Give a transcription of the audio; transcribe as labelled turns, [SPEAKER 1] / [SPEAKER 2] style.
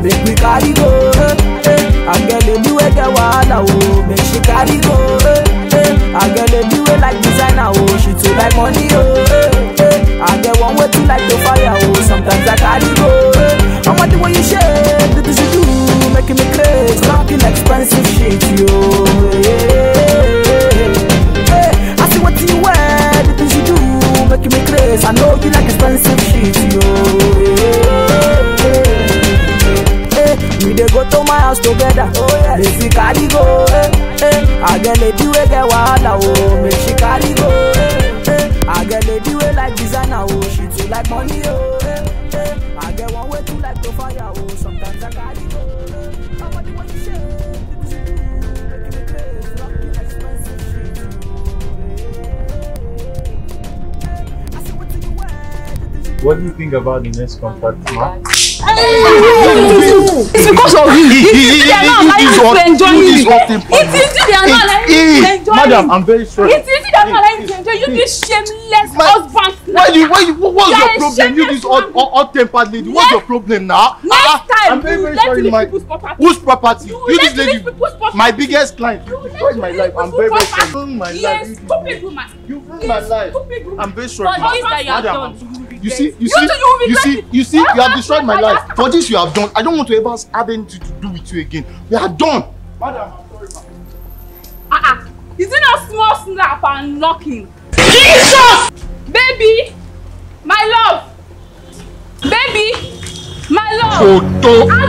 [SPEAKER 1] make we carry go. I get lady wey get wahala, oh, make she carry go. I get lady wey like designer, oh, she too like money, oh. I get one way too like the fire, oh, sometimes I carry go. I'm what the way you shake, the things you do, making me crazy, talking expensive shit, yo. I see what you wear, the things you do, making me crazy. I know you like expensive shit, yo. We dey go to my house together, oh yeah. Make we carry go, I get lady wey get wahala, oh, make she carry go. I get lady wey like designer, oh, she too like money, oh. I get one way too like to fire, oh, sometimes I carry go. I'm what you say, this is you, making me crazy, rocking expensive shit, I see what you wear.
[SPEAKER 2] What do you think about the next contract, ma?
[SPEAKER 3] It's because of you. They are not allowing to enjoy you. They are not allowing to enjoy you.
[SPEAKER 2] Madam, I'm very sorry.
[SPEAKER 3] They are not allowing to enjoy you. This shameless husband.
[SPEAKER 2] What's your problem? You this hot-tempered lady. What's your problem now?
[SPEAKER 3] Next time,
[SPEAKER 2] I'm very sorry, my whose property? You this lady, my biggest client. You destroyed my life. I'm very sorry. You ruined my life.
[SPEAKER 3] Stupid woman.
[SPEAKER 2] You ruined my life. I'm very sorry.
[SPEAKER 3] Madam.
[SPEAKER 2] You see, you have destroyed my life. For this you have done, I don't want to ever have anything to do with you again. We are done. Madam, I'm sorry, ma'am.
[SPEAKER 3] Is it not small snap and knocking? Jesus! Baby! My love! Baby! My love!
[SPEAKER 2] Photo!